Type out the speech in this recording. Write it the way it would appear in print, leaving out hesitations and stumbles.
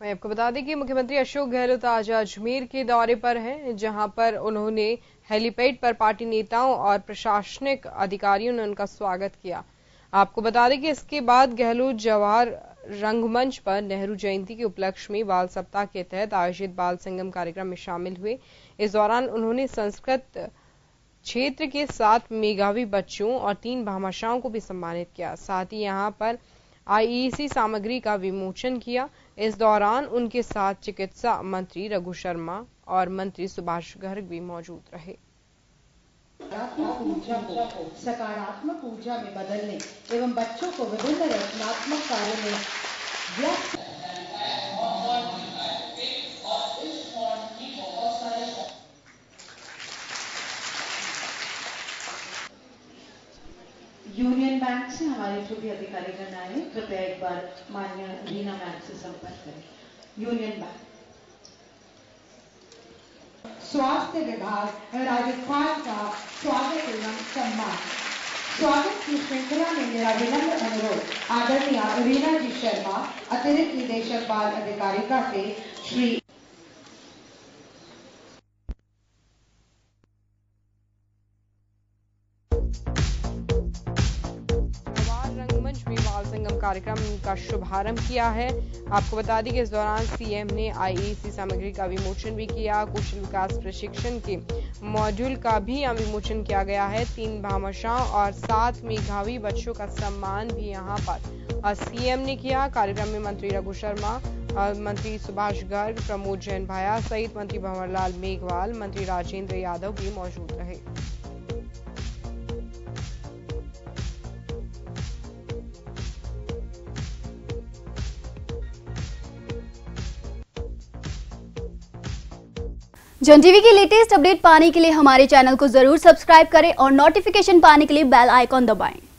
मैं आपको बता दें कि मुख्यमंत्री अशोक गहलोत आज अजमेर के दौरे पर हैं, जहां पर उन्होंने हेलीपैड पर पार्टी नेताओं और प्रशासनिक अधिकारियों ने उनका स्वागत किया। आपको बता दें कि इसके बाद गहलोत जवाहर रंगमंच पर नेहरू जयंती के उपलक्ष्य में बाल सप्ताह के तहत आयोजित बाल संगम कार्यक्रम में शामिल हुए। इस दौरान उन्होंने संस्कृत क्षेत्र के 7 मेधावी बच्चों और 3 भामाशाहों को भी सम्मानित किया। साथ ही यहां पर आईईसी सामग्री का विमोचन किया। इस दौरान उनके साथ चिकित्सा मंत्री रघु शर्मा और मंत्री सुभाष गर्ग भी मौजूद रहे। ऊर्जा को सकारात्मक ऊर्जा में बदलने एवं बच्चों को विभिन्न रचनात्मक कार्यों में व्यस्त यूनियन बैंक से हमारे जो भी अधिकारीगण आए, कृपया एक बार माननीय रीना मैम से संपर्क करें। यूनियन बैंक, स्वास्थ्य विभाग राजस्थान का स्वागत एवं सम्मान। स्वागत की श्रृंखला में मेरा विनम्र अनुरोध आदरणीय रीना जी शर्मा, अतिरिक्त निदेशक बाल अधिकारिका से श्री संगम कार्यक्रम का शुभारंभ किया है। आपको बता दें कि इस दौरान सीएम ने आईईसी सामग्री का विमोचन भी किया। कौशल विकास प्रशिक्षण के मॉड्यूल का भी यहाँ विमोचन किया गया है। 3 भामाशाह और 7 मेधावी बच्चों का सम्मान भी यहाँ पर सीएम ने किया। कार्यक्रम में मंत्री रघु शर्मा, मंत्री सुभाष गर्ग, प्रमोद जैन भाया सहित मंत्री भंवरलाल मेघवाल, मंत्री राजेंद्र यादव भी मौजूद रहे। जन टीवी की लेटेस्ट अपडेट पाने के लिए हमारे चैनल को जरूर सब्सक्राइब करें और नोटिफिकेशन पाने के लिए बेल आइकॉन दबाएं।